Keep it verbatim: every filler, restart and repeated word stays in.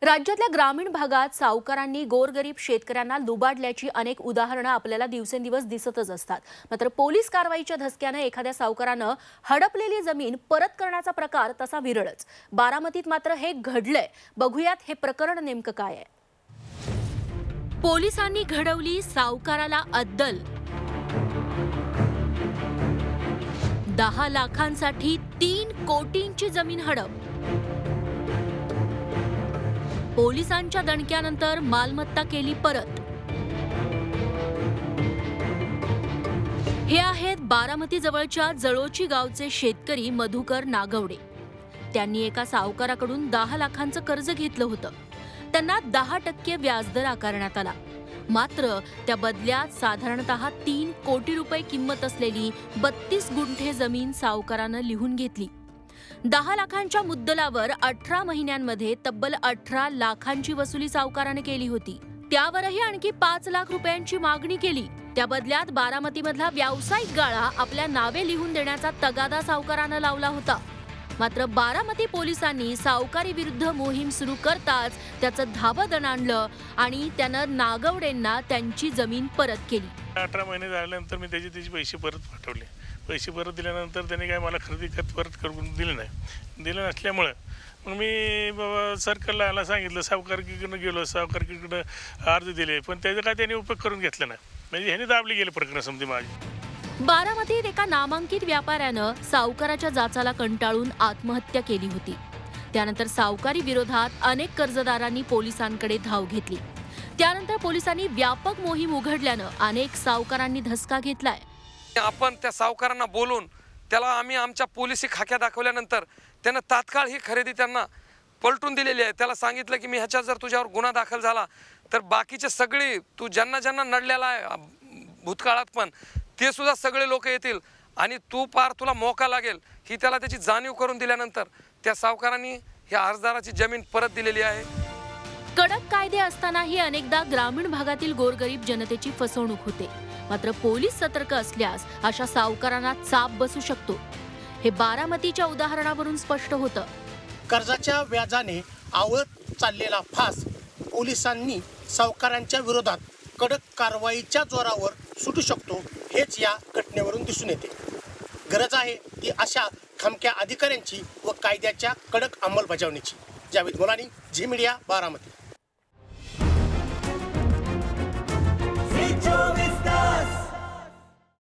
राज्यातल्या ग्रामीण भागात सावकारांनी गोरगरीब शेतकऱ्यांना लुबाडल्याची अनेक उदाहरणं आपल्याला दिवसेंदिवस दिसतच असतात। मात्र पोलीस कारवाईच्या धसक्याने एखाद्या सावकारानं हडपलेली जमीन परत करण्याचा प्रकार तसा विरळच। बारामतीत मात्र हे घडलंय। बघूयात हे प्रकरण नेमकं काय आहे। पोलिसांनी घडवली सावकाराला अद्दल। दहा लाखांसाठी तीन कोटींची जमीन हडप। पोलिसांच्या दणक्यानंतर मालमत्ता केली परत। हे आहेत बारामती जवळच्या जळोची गावचे शेतकरी मधुकर नागवडे। त्यांनी एका सावकाराकडून दहा लाखांचं कर्ज घेतलं होतं। त्यांना दहा टक्के व्याजदर आकारण्यात आला। मात्र त्या बदल्यात साधारणतः तीन कोटी रुपये किंमत असलेली बत्तीस गुंठे जमीन सावकारानं लिहून घेतली। दहा लाखांच्या मुद्दलावर अठरा महिन्यांमध्ये तब्बल अठरा लाखांची वसुली सावकाराने केली होती। त्यावरही आणखी पाच लाख रुपयांची मागणी केली। त्या बदल्यात बारामतीमधला व्यावसायिक गाळा आपल्या नावे लिहून देण्याचा तगादा सावकारानं लावला होता। मात्र बारामती पोलिसांनी सावकारी विरुद्ध मोहीम सुरू करताच त्याचं धाबं दणाणलं आणि त्यानं नागवडेंना त्यांची जमीन परत केली। अठरा महिने झाल्यानंतर मी त्याचे त्याचे पैसे परत पाठवले। पैसे परत दिल्यानंतर त्याने काय मला खरेदी खत परत करून दिले नाही। दिलं नसल्यामुळं मग मी बाबा सर्कलला याला सांगितलं, सावकारकीकडनं गेलो, सावकारकीकडं अर्ज दिले, पण त्याचा काय त्याने उपयोग करून घेतला नाही। म्हणजे ह्याने दाबली गेले प्रकरण समधी माझी। बारामतीत एका नामांकित व्यापाऱ्यानं सावकाराच्या जाचाला कंटाळून आत्महत्या केली होती। त्यानंतर सावकारी विरोधात अनेक कर्जदारांनी पोलिसांकडे धाव घेतली। त्यानंतर पोलिसांनी व्यापक मोहीम उघडल्यानं अनेक सावकारांनी धसका घेतलाय। आपण त्या सावकारांना बोलून त्याला आम्ही आमच्या पोलिसी खाक्या दाखवल्यानंतर त्यानं तात्काळ ही खरेदी त्यांना पलटून दिलेली आहे। त्याला सांगितलं की मी ह्याच्यात जर तुझ्यावर गुन्हा दाखल झाला तर बाकीचे सगळे तू ज्यांना ज्यांना नडलेला आहे भूतकाळात पण ते सुद्धा सगळे लोक येतील आणि तू पार तुला मोका लागेल ही त्याला त्याची जाणीव करून दिल्यानंतर त्या सावकारांनी ह्या अर्जदाराची जमीन परत दिलेली आहे। कडक कायदे असतानाही अनेकदा ग्रामीण भागातील गोरगरीब जनतेची फसवणूक होते। मात्र पोलीस सतर्क असल्यास अशा सावकारांना चाप बसू शकतो। हे बारामतीच्या उदाहरणावरून स्पष्ट होतं। कर्जाच्या व्याजाने आवळत चाललेला फास पोलिसांनी सावकारांच्या विरोधात कडक कारवाईच्या जोरावर सुटू शकतो हेच या घटनेवरून दिसून येते। गरज आहे ती अशा खमक्या अधिकाऱ्यांची व कायद्याच्या कडक अंमलबजावणीची। जावेद मुलानी, झी मीडिया, बारामती।